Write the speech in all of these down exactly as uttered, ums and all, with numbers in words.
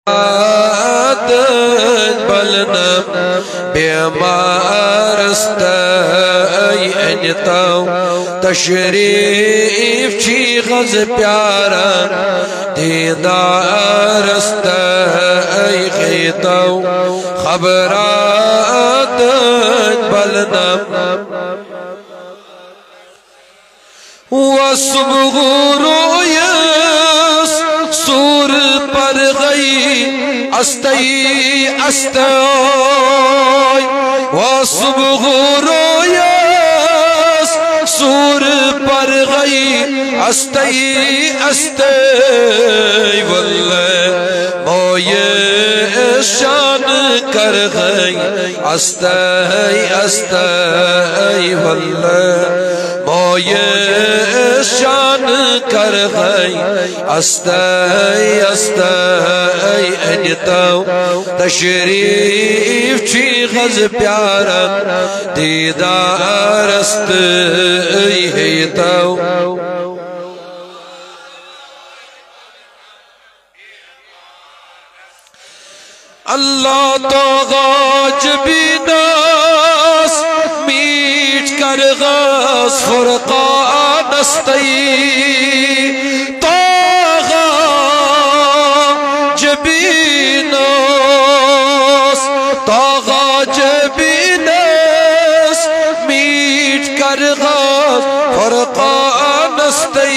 بلنم بیمارست ای انتو تشریف چی غز پیارا دیدارست ای خیتو خبرات بلنم وصبح رویس سور پر گئی استی استی وصبح رویس سور پر گئی استی استی واللہ مویے شان کر گئی استی استی واللہ مویے شان کر گئی استی استی انتو تشریف چی غز پیارا دیدارست ایتو اللہ تو غاج بیناس میٹ کر غاز فرقان استی تو غاج بیناس تو غاج بیناس میٹ کر غاز فرقان استی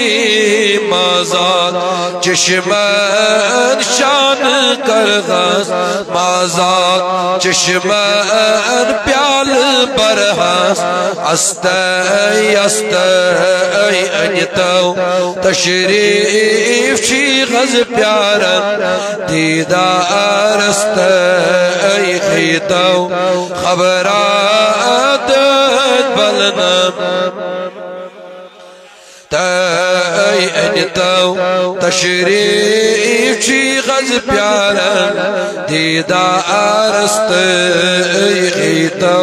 مازاد چشمن شان کر غاز مازاد چشمن پیال برحاس استی استی انتو تشریف چی غز پیارا دیدارست ای خیتو خبرات بلنم تائی انتو تشریف چی غز پیارا دیدارست ای خیتو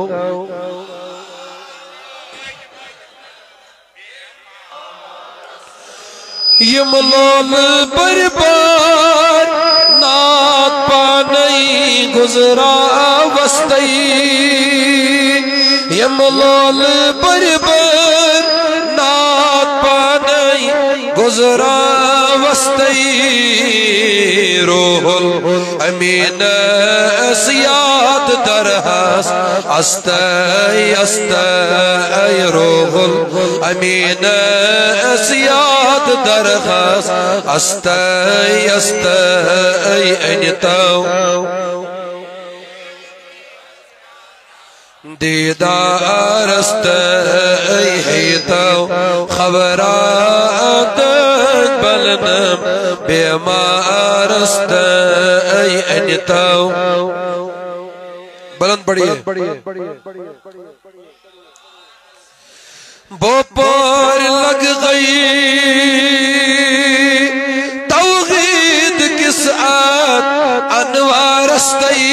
یملال بربار نات پانی گزرا وستی یملال بربار نات پانی گزرا وستی روح الامین سیاد درہاس استی استی روح الامین سیاد درخاس استی استی انتو دیدارست ای حیتو خبرات بلنم بیمارست ای انتو بلند پڑھئے بوپار لگ گئی توحید کی ساعت انوار استی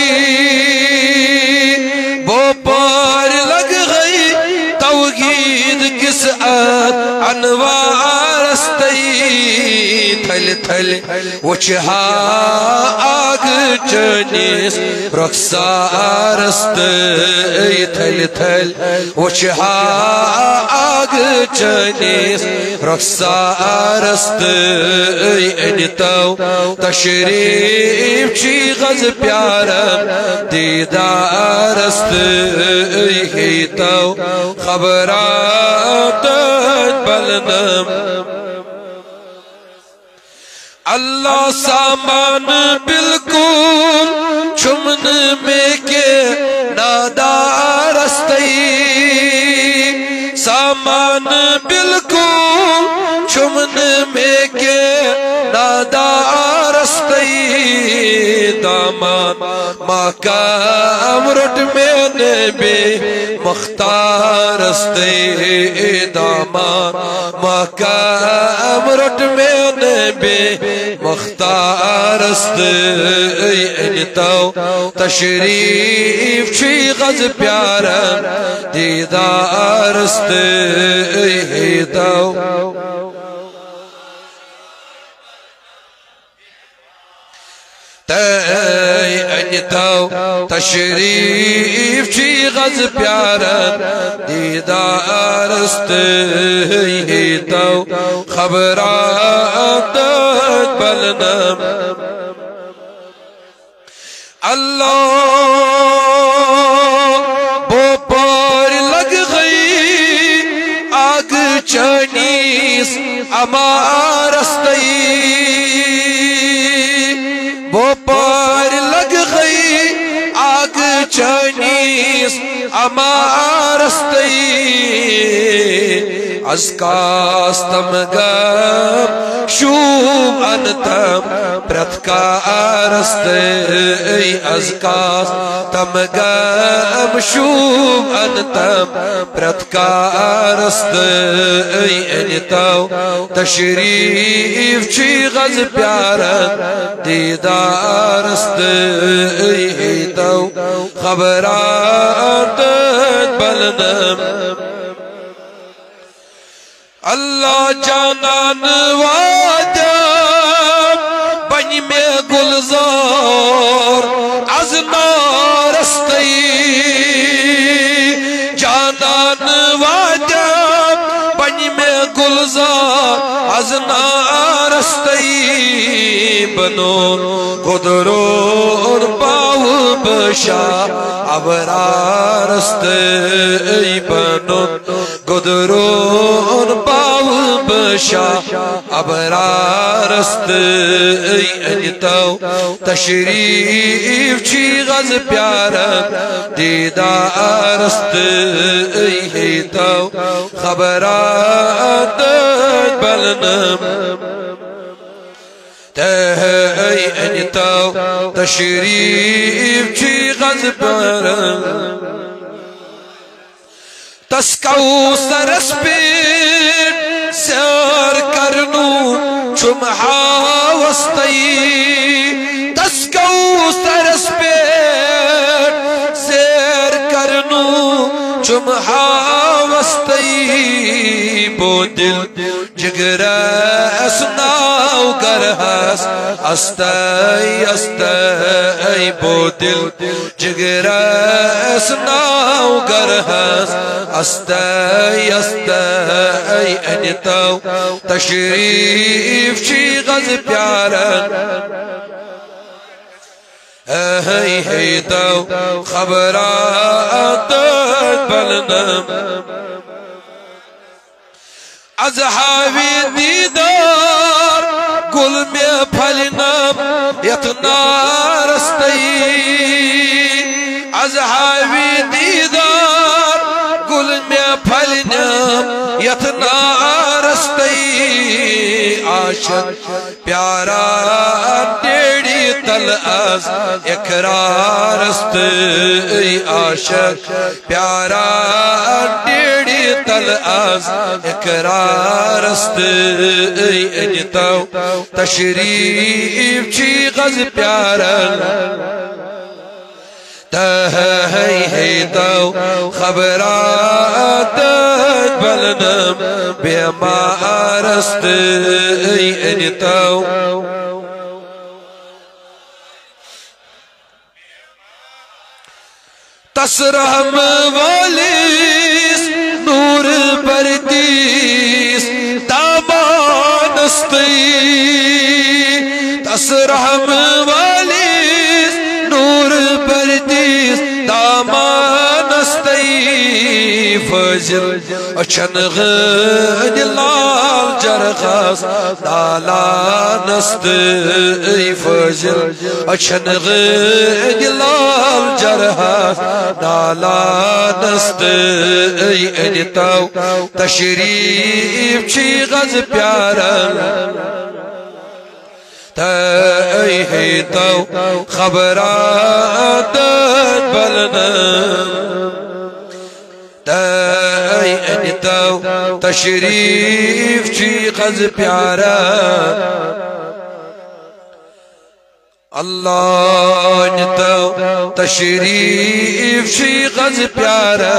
بوپار لگ گئی توحید کی ساعت انوار استی تھل تھل وچھا آگ چنیس رخسار استی تھل تھل وچھا آگ چنیس رخسار استی انتو تشریف چی غز پیارا دیدار استی ہیتو خبرات بلنم اللہ سامان بالکل چمن میں کے نادار استی سامان بالکل چمن میں کے نادار استی دامان مقام رٹ میں نبی مختار استی دامان مقام رٹ میں نبی مختار استی انتو تشریف چی غز پیارا دیدار استی ہیتو تاي انتو تشريف شي غز پیارا دیدار استي تو خبرات بلنم اللہ بو پر لگ گئی آگ چنیس امار استی بو پر لگ گئی آگ چنیس امار استی از کاستم گم شوم انتم پرتکار استی از کاستم گم شوم انتم پرتکار استی انتو تشریف چی غز پیارا دیدار استی تو خبرات بلنم اللہ جانان وادم بنی میں گلزار از نار استی جانان وادم بنی میں گلزار از نار استی بنو قدرون باو بشا ابرار استی بنو قدرون باو بشا ابرار استی انتو تشریف چی غز پیارا دیدار استی تو خبرات بلنم تاي انتو تشریف چی غز پیارا تسکو سرس پیر سیر کرنو چم حاوستی تسکو سرس پیر سیر کرنو چم حاوستی بو دل جگر اسناو گرہس استی استی بو دل جگر اسناو گرہس استی استی انتو تشریف چی غز پیارا اہی ہی تو خبرات بلنم از حاوی دیدار گل میں پھلنم یتنار استی از حاوی دیدار گل میں پھلنم یتنار استی عاشق پیارا ٹیڑی تل از اقرار استی عاشق پیارا ٹیڑی تل از اقرار استی انتو تشریف چی غز پیارا تاہی تو خبرات بلنم بیمار استی انتو تسرحم والیس نور پردیس دامان استی تسرحم والیس نور پردیس دامان استی فجر اچھن غنی لال جرغاس دالان استی فجر اچھن غنی لال جرغاس دالان استی انتو تشریف چی غز پیارا تائی تو خبرات بلنم تائی انتو تشریف چی غز پیارا اللہ انتو تشریف چی غز پیارا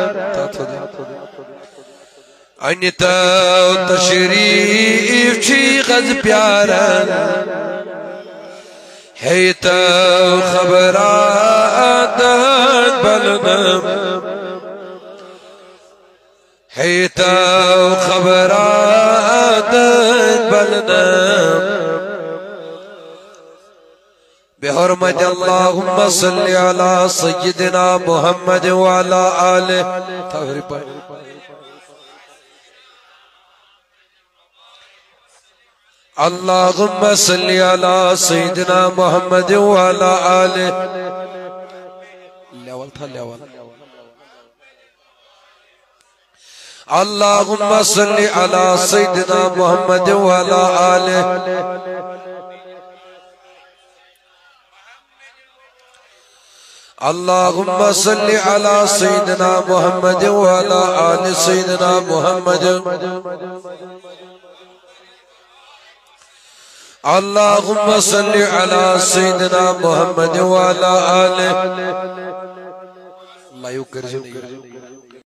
انتو تشریف چی غز پیارا هيتا خبرات بلنم هيتا خبرات بلنم بحرمة اللهم صل على سيدنا محمد وعلى آله. اللهم صل على سيدنا محمد وعلى آله. اللهم صل على سيدنا محمد وعلى آله. اللهم صل على سيدنا محمد وعلى آل سيدنا محمد. اللهم صل على سيدنا محمد وعلى آله. الله يكرمك.